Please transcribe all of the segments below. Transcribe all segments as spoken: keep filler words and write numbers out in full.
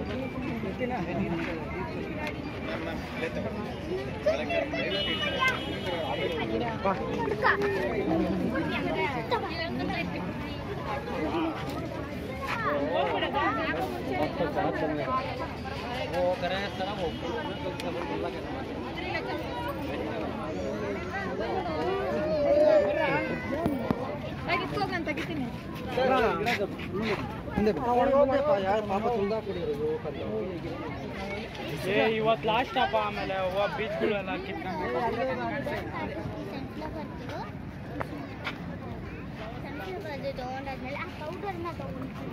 वो करें सर वो ಇವತ್ತು ಲಾಸ್ಟ್ ಅಪ್ಪ ಆಮೇಲೆ ಬೀಚ್ಗಳೆಲ್ಲ ಕಿತ್ಕೊಂಡು ತಗೊಂಡಾದ್ಮೇಲೆ ಆ ಪೌಡರ್ನ ತಗೊಂಡು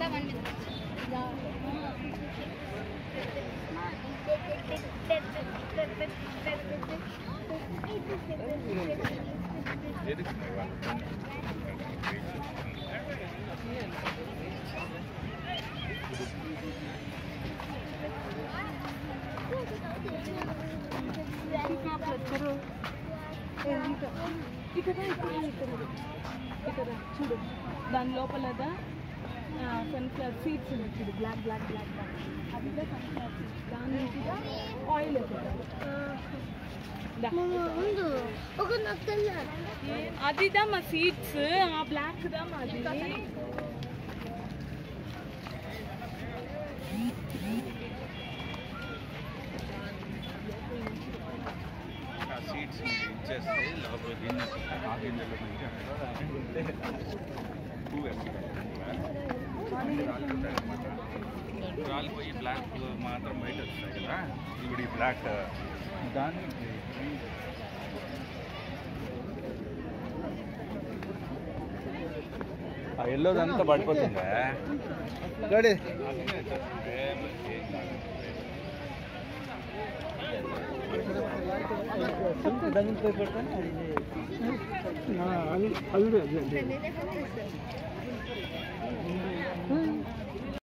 చూడు దాని లోపలదా సన్ఫ్లవర్ సీడ్స్ ఉన్నాయి చూడు బ్లాక్ బ్లాక్ బ్లాక్ బ్లాక్ అదిగా సన్ఫ్లవర్ సీడ్స్ దాని నుంచి ఆయిల్ అదిదా మా సీడ్స్ ఆ బ్లాక్ దా మాది సీడ్స్ ఇచ్చేస్తే లోపల గిన్నె ఆ గిన్నెలో రాలిపోయి బ్లాక్ మాత్రం బయట వస్తాయి కదా ఇప్పుడు ఈ బ్లాక్ దాన్ని ఆ ఎల్లోదంతా పడిపోతుందా అది